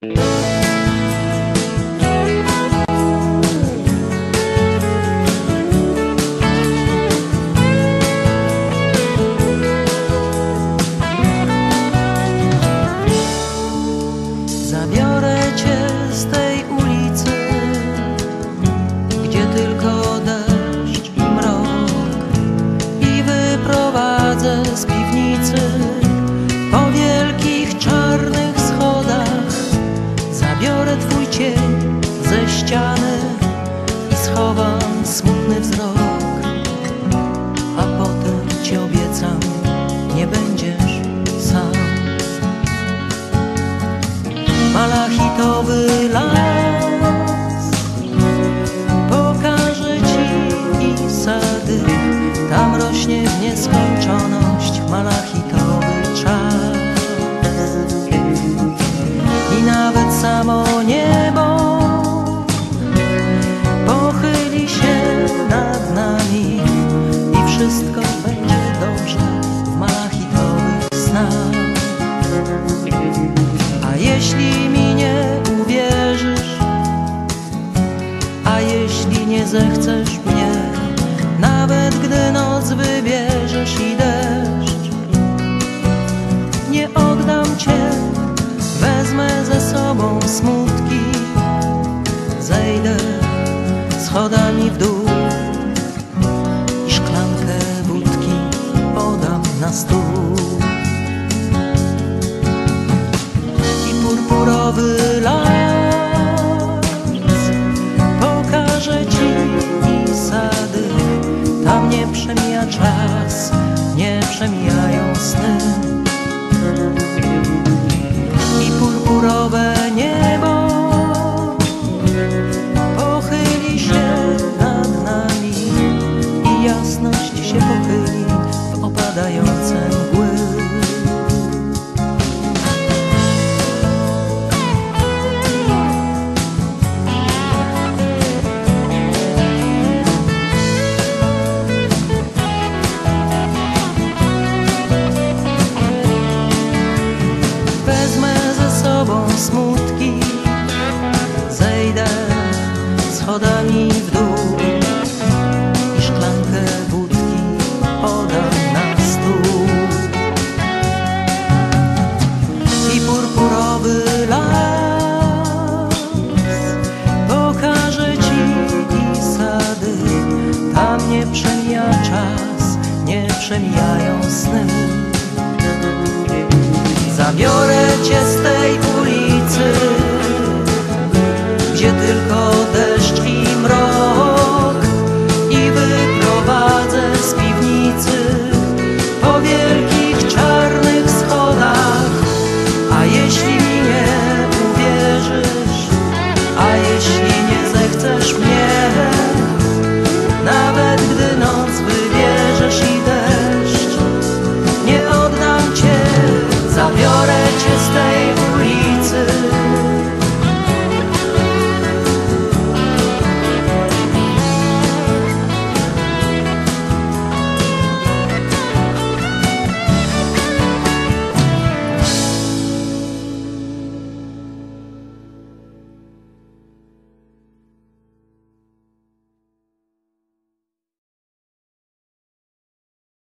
Zabiorę cię z tej ulicy, gdzie tylko deszcz i mrok, i wyprowadzę z piwnicy po wielkich czarnych schodach. Zabiorę twój cień ze ściany i schowam smutny wzrok, a potem ci obiecam, nie będziesz sam. Malachitowy las pokażę ci i sady, tam rośnie w nieskończoność malachitowy czas. I nawet samo niebo pochyli się nad nami i wszystko będzie dobrze w malachitowych snach. A jeśli mi nie uwierzysz, a jeśli nie zechcesz mnie, nawet gdy noc wybierzesz i deszcz, nie oddam cię, wezmę ze sobą smutki, zejdę schodami w dół i szklankę wódki podam na stół. Purpurowy las pokażę ci i sady, tam nie przemija czas, nie przemijają sny. I purpurowe niebo pochyli się nad nami i jasność się pochyli w opadające mgły. Smutki, zejdę schodami w dół i szklankę wódki podam na stół. I purpurowy las pokażę ci i sady, tam nie przemija czas, nie przemijają sny. Zabiorę